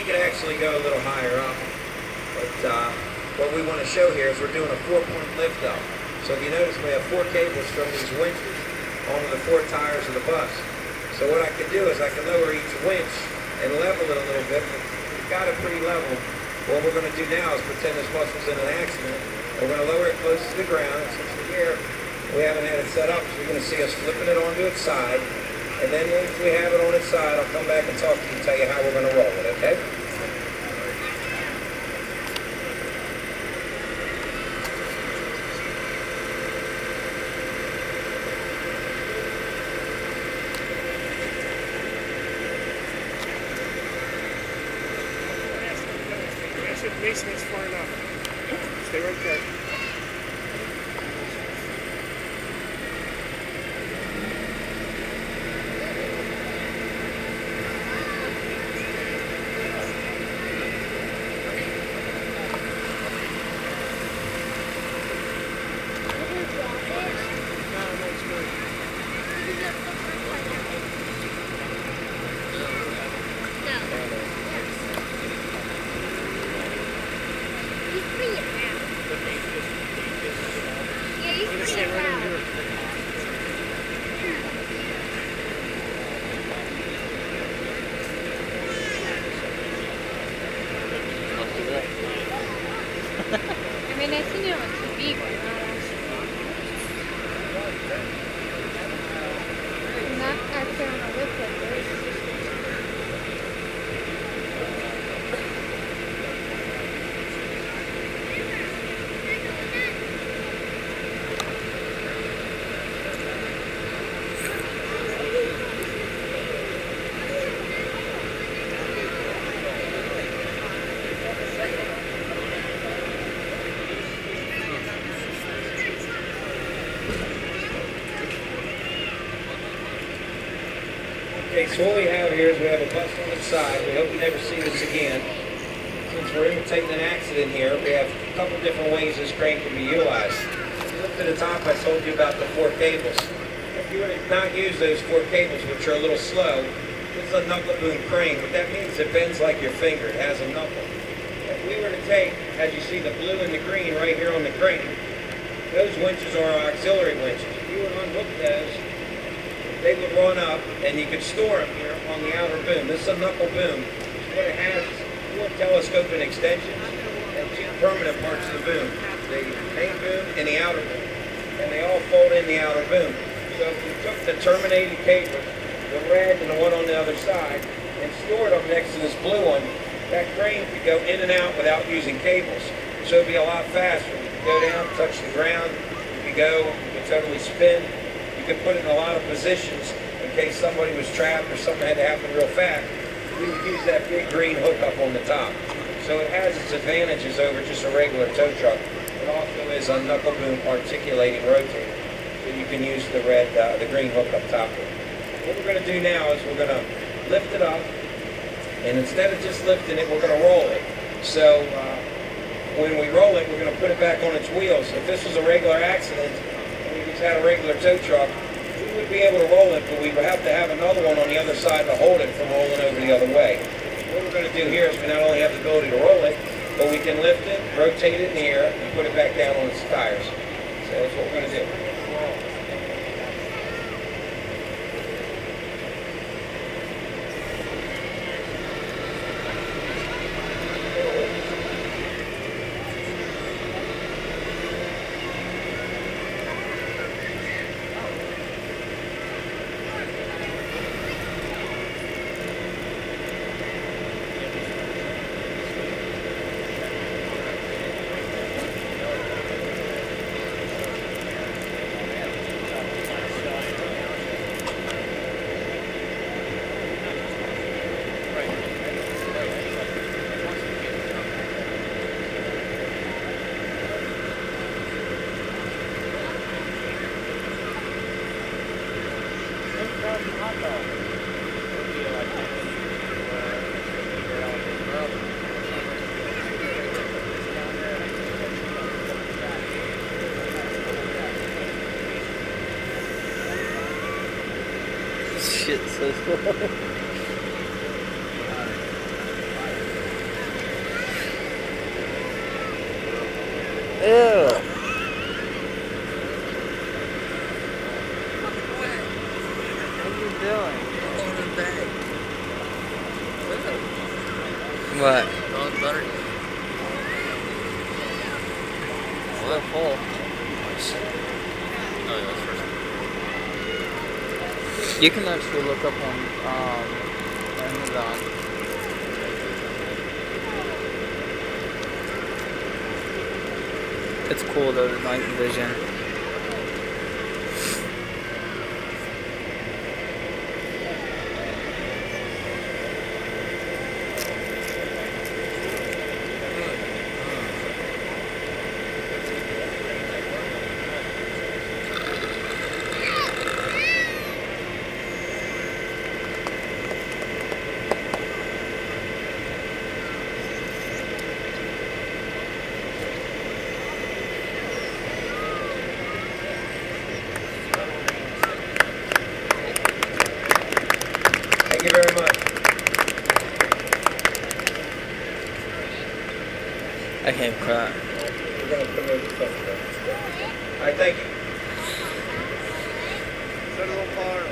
could actually go a little higher up, but what we want to show here is we're doing a 4-point lift up. So if you notice, we have 4 cables from these winches onto the 4 tires of the bus. So what I can do is I can lower each winch and level it a little bit. We've got it pretty level. What we're going to do now is pretend this bus was in an accident. We're going to lower it close to the ground. Since we're here, we haven't had it set up, so you're going to see us flipping it onto its side. And then once we have it on its side, I'll come back and talk to you and tell you how we're going to roll it, okay? Basement's far enough. Stay right there. I mean, I've seen it on TV, but not actually on a website. Okay, so what we have here is we have a bus on the side. We hope you never see this again. Since we're imitating an accident here, we have a couple different ways this crane can be utilized. Up to the top, I told you about the 4 cables. If you were to not use those 4 cables, which are a little slow, this is a knuckle boom crane. What that means, it bends like your finger. It has a knuckle. If we were to take, as you see, the blue and the green right here on the crane, those winches are our auxiliary winches. If you were to unhook those, they would run up, and you could store them here on the outer boom. This is a knuckle boom. What it has is 4 telescoping extensions and 2 permanent parts of the boom. The main boom and the outer boom. And they all fold in the outer boom. So if we took the terminated cables, the red and the one on the other side, and stored them next to this blue one, that crane could go in and out without using cables. So it'd be a lot faster. You could go down, touch the ground, you could go, you could totally spin. You could put it in a lot of positions in case somebody was trapped or something had to happen real fast. We would use that big green hookup on the top. So it has its advantages over just a regular tow truck. It also is a knuckle boom articulating rotator. So you can use the green hookup top. What we're going to do now is we're going to lift it up, and instead of just lifting it, we're going to roll it. So when we roll it, we're going to put it back on its wheels. If this was a regular accident, had a regular tow truck, we would be able to roll it, but we would have to have another one on the other side to hold it from rolling over the other way. What we're going to do here is we not only have the ability to roll it, but we can lift it, rotate it in the air, and put it back down on its tires. So that's what we're going to do. Shit so slow. What? No, it's better. Still full. Oh, yeah, that's first. You can actually look up on Amazon. It's cool though, the night vision. Thank you very much. I can't cry. We're going to put it in the phone. All right, thank you. Set a little bar.